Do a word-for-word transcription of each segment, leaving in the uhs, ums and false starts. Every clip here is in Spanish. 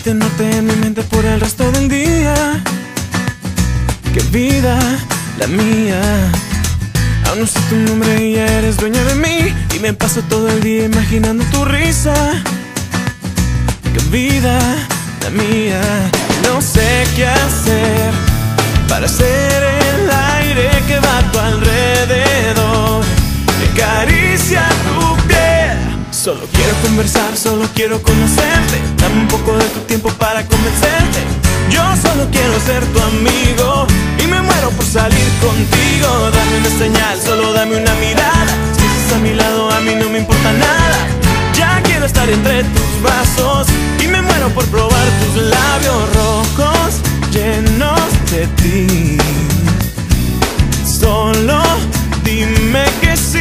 tenerte en mi mente por el resto del día. Qué vida la mía. Aún no sé tu nombre y ya eres dueña de mí, y me paso todo el día imaginando tu risa. Qué vida la mía. No sé qué hacer para ser el aire que va a tu alrededor, que acaricia tu piel. Solo quiero conversar, solo quiero conocerte. Dame un poco de tu tiempo para convencerte. Yo solo quiero ser tu amigo y me muero por salir contigo. Dame una señal, solo dame una mirada. Si estás a mi lado, a mí no me importa nada. Ya quiero estar entre tus brazos y me muero por probar tus labios rojos llenos de ti. Solo dime que sí.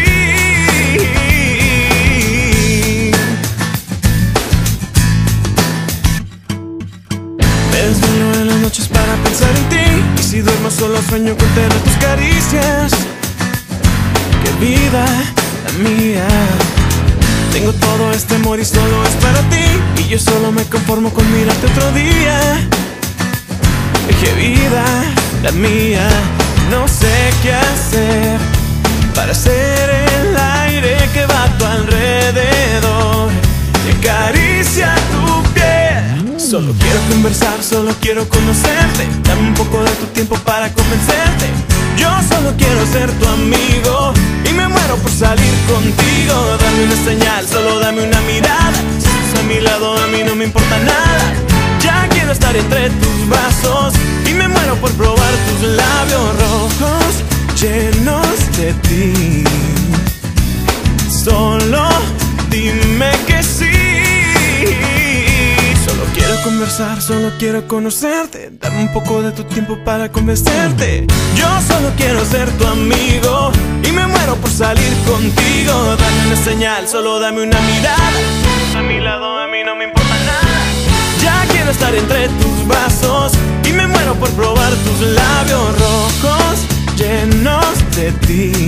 Me desvelo en las noches para pensar en ti, y si duermo solo sueño con tener tus caricias. Qué vida la mía. Tengo todo este amor y solo es para ti, y yo solo me conformo con mirarte otro día. Qué vida la mía. No sé qué hacer para ser el aire que va a tu alrededor, que acaricia tu piel. Solo quiero conversar, solo quiero conocerte. Dame un poco de tu tiempo para convencerte. Yo solo quiero ser tu amigo y me muero por salir contigo. Dame una señal, solo dame una mirada. Si estás a mi lado, a mí no me importa nada. Ya quiero estar entre tus brazos y me muero por probar tus labios rojos llenos de ti. Solo dime que sí. Solo quiero conversar, solo quiero conocerte. Dame un poco de tu tiempo para convencerte. Yo solo quiero ser tu amigo y me muero por salir contigo. Dame una señal, solo dame una mirada. Si estás a mi lado, a mí no me importa nada. Ya quiero estar entre tus brazos y me muero por probar tus labios rojos llenos de ti.